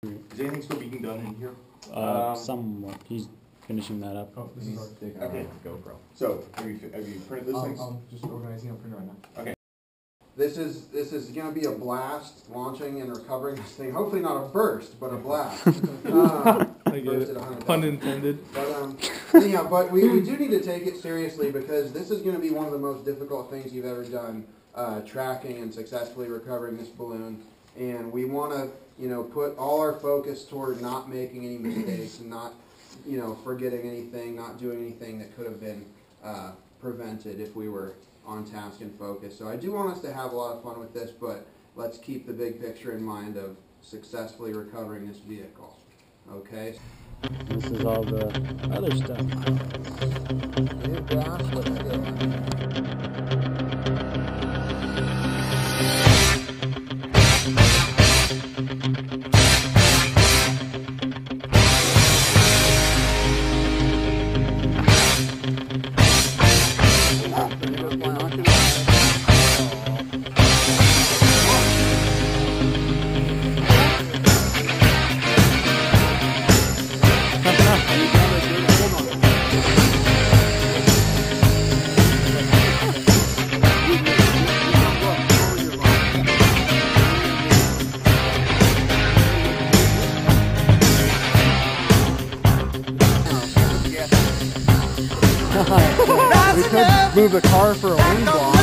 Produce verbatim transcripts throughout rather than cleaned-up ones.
Is anything still being done in here? Uh, Um, somewhat. He's finishing that up. Oh, this is our Okay. Okay. GoPro. So, have you, have you printed this thing? I'm, I'm just organizing a printer right now. Okay. This is this is going to be a blast, launching and recovering this thing. Hopefully not a burst, but a blast. um, I get it. Pun intended. But um, anyhow, but we, we do need to take it seriously because this is going to be one of the most difficult things you've ever done, uh, tracking and successfully recovering this balloon. And we want to, you know, put all our focus toward not making any mistakes and not, you know, forgetting anything, not doing anything that could have been uh, prevented if we were on task and focused. So I do want us to have a lot of fun with this, but let's keep the big picture in mind of successfully recovering this vehicle. Okay? This is all the other stuff. New brass, let's go. We could move the car for a wind block.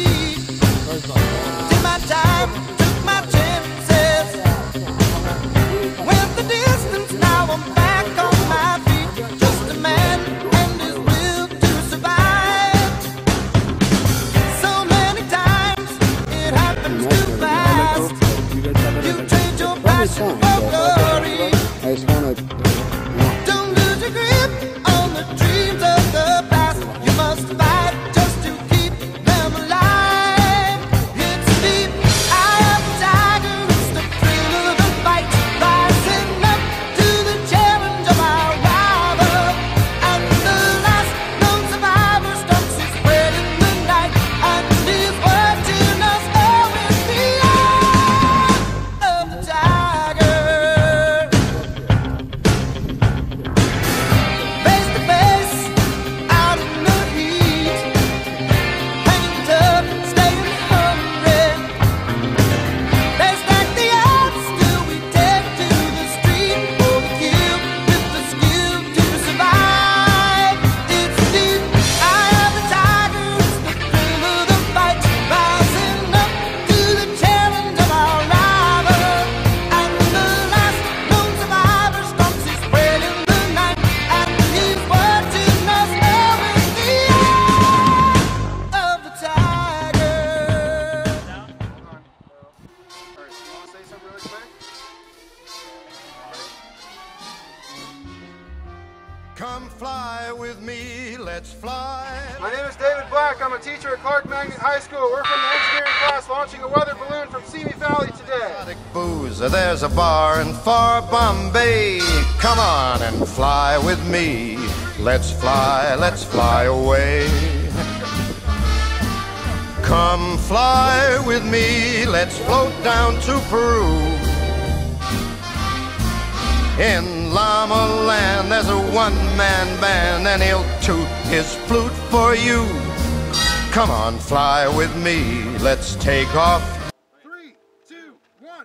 Did my time, took my chances. Went the distance, now I'm back on my feet. Just a man and his will to survive. So many times it happens too fast. You trade your passion for glory. I just want to. Don't lose your grip on the dreams of the past. You must fight just to keep them alive. It's deep, eye of the tiger. It's the thrill of the fight, rising up to the challenge of our rival. And the last known survivor stalks his spread in the night, and he's watching us all in the eye of the tiger. Face to face, out in the heat, hanging tough, staying hungry. They stack the odds, still we take to the street for the kill, with the skill to survive. It's deep, eye of the tiger, it's the thrill of the fight, rising up to the challenge of our rival. And the last known survivor stalks his spread in the night, and he's watching us all in the eye of the tiger. Come fly with me, let's fly. My name is David Black. I'm a teacher at Clark Magnet High School. We're from the engineering class launching a weather balloon from Simi Valley today. Booze, there's a bar in far Bombay. Come on and fly with me. Let's fly, let's fly away. Come fly with me, let's float down to Peru. In Llama Land, there's a one-man band, and he'll toot his flute for you. Come on, fly with me, let's take off. Three, two, one.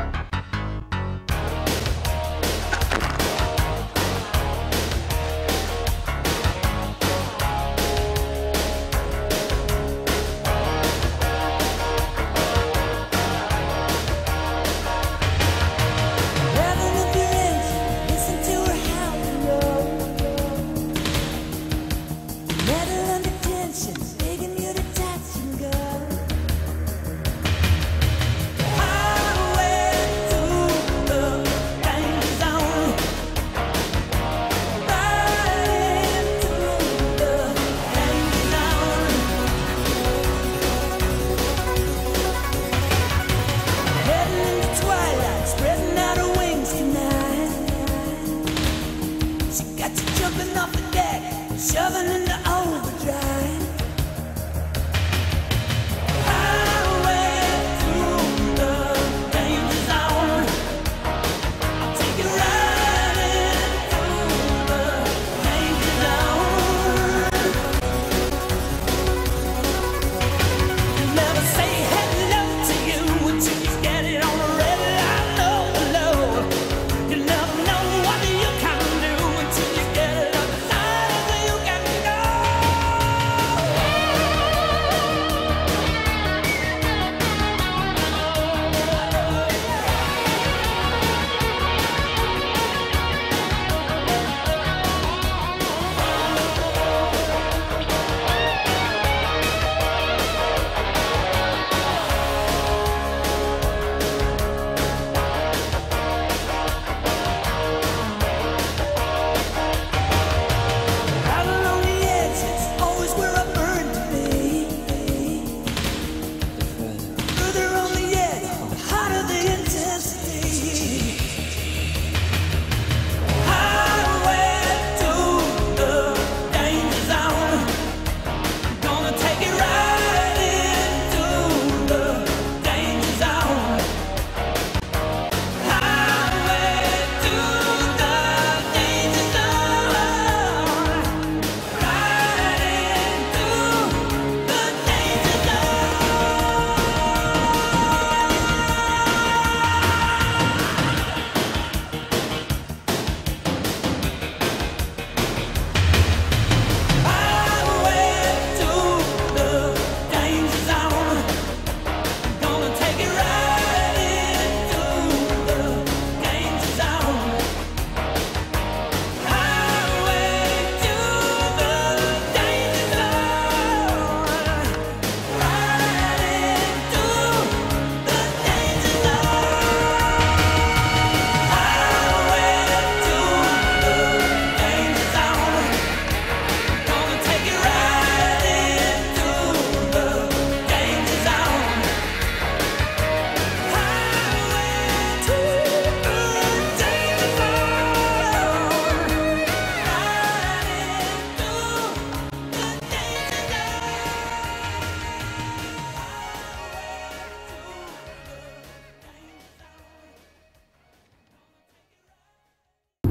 Rather than the engine, listen to her howl and roll. Metal under tension, begging you to touch and go.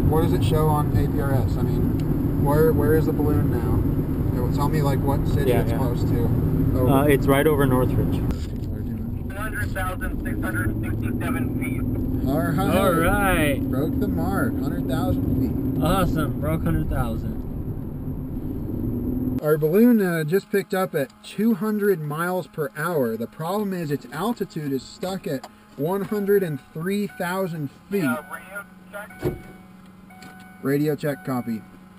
what does it show on A P R S? I mean, where where is the balloon now? It will tell me like what city Yeah, it's yeah. close to. Over. Uh, it's right over Northridge. one hundred thousand six hundred sixty-seven feet. All right. All right. Broke the mark. one hundred thousand feet. Awesome. Broke one hundred thousand. Our balloon uh, just picked up at two hundred miles per hour. The problem is its altitude is stuck at one hundred three thousand feet. Uh, radio check. Radio check, copy.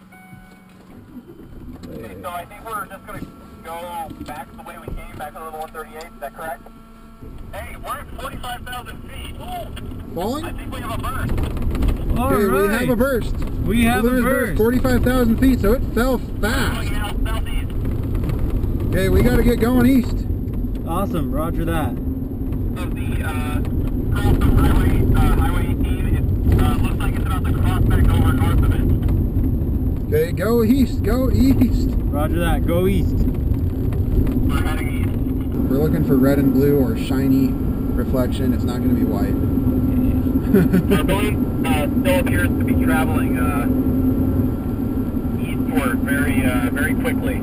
Okay, so I think we're just going to go back the way we came, back to level one thirty-eight. Is that correct? Hey, we're at forty-five thousand feet. I Falling? think we have a burst. All Okay, right. we have a burst. We have Balloon a is burst. forty-five thousand feet, so it fell fast. Going out southeast. Okay, we got to get going east. Awesome. Roger that. Of the uh, Carlson Highway, uh, Highway eighteen, it uh, looks like it's about to cross back over north of it. Okay, go east, go east. Roger that. Go east. We're heading east. We're looking for red and blue or shiny reflection. It's not going to be white. Our balloon uh, still appears to be traveling uh, eastward very, uh, very quickly.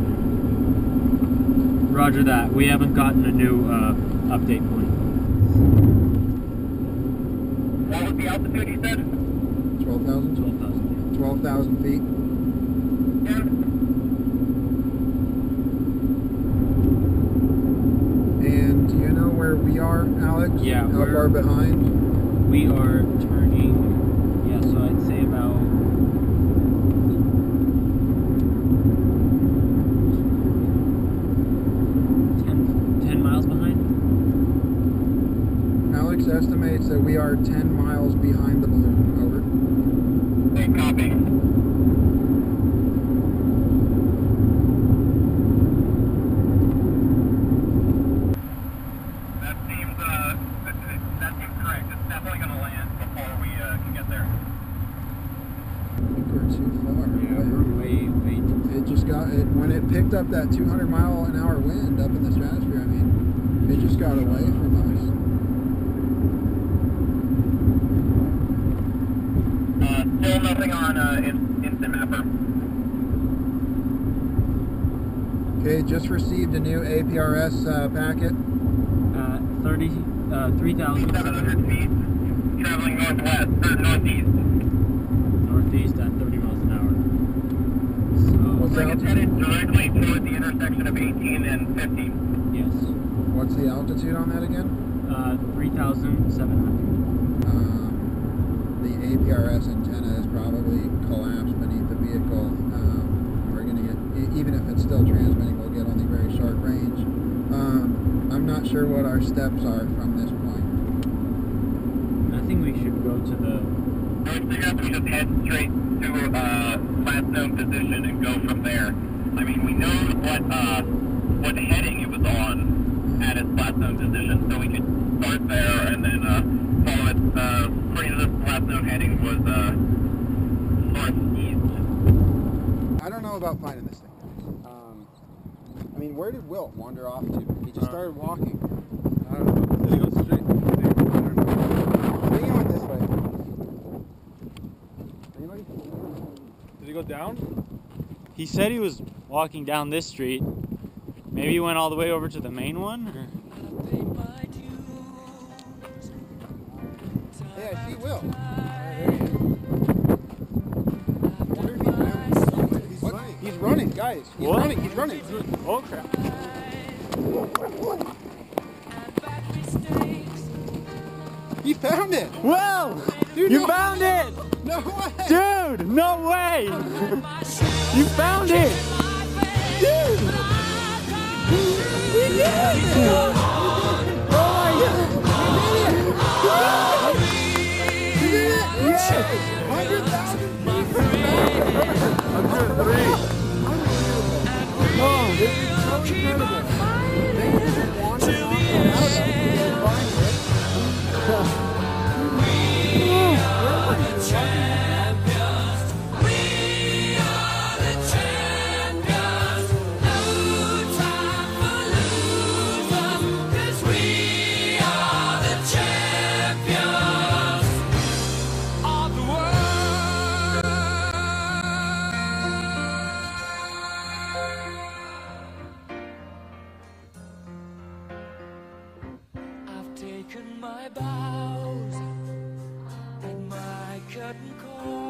Roger that. We haven't gotten a new uh, update point. What was the altitude you said? twelve thousand? twelve thousand. twelve thousand feet. Yeah. And do you know where we are, Alex? Yeah, How we're- far behind? We are turning, yeah, so I'd say about ten, ten miles behind. Alex estimates that we are ten miles behind the balloon. Over. Hey, copy. That seems, uh, that, that seems correct. It's definitely going to land before we uh, can get there. I think we're too far. Yeah, we're way, way too It just got it when it picked up that two hundred mile an hour wind up in the stratosphere. I mean, it just got away from us. Uh, still nothing on uh, in, instant mapper. Okay, just received a new A P R S uh, packet. Uh, thirty, uh, three thousand seven hundred feet, traveling northwest, or northeast. northeast at thirty miles an hour. So, What's Looks like that? it's headed directly toward the intersection of eighteen and fifty. yes, What's the altitude on that again? uh, three thousand seven hundred. Um, the A P R S antenna is probably collapsed beneath the vehicle. Um, we're going to get, e- even if it's still transmitting, we'll get only very short range. Um, I'm not sure what our steps are from this point. I think we should go to the, I would suggest we just head straight to uh, flat zone position and go from there. I mean, we know what uh, what heading it was on at its flat zone position, so we could start there and then uh, follow it. Uh, according to this flat zone heading was uh, northeast. I don't know about finding this thing. Um, I mean, where did Wilt wander off to? He just started walking. I don't know. Did he go straight? I don't know. I think he went this way. Anybody? Did he go down? he said he was walking down this street. Maybe he went all the way over to the main one? or- Hey, I see Will. What? He's running, guys. He's What? running. He's running. Oh crap. He found it. Whoa! Dude, you no. found it! No way. Dude, no way! You found it! Dude! We did it! Oh my god! He did it. Yes. one hundred thousand feet per one hundred three. Oh, This is so incredible. Thank you for wandering off the mountain. taken my bows and my curtain call.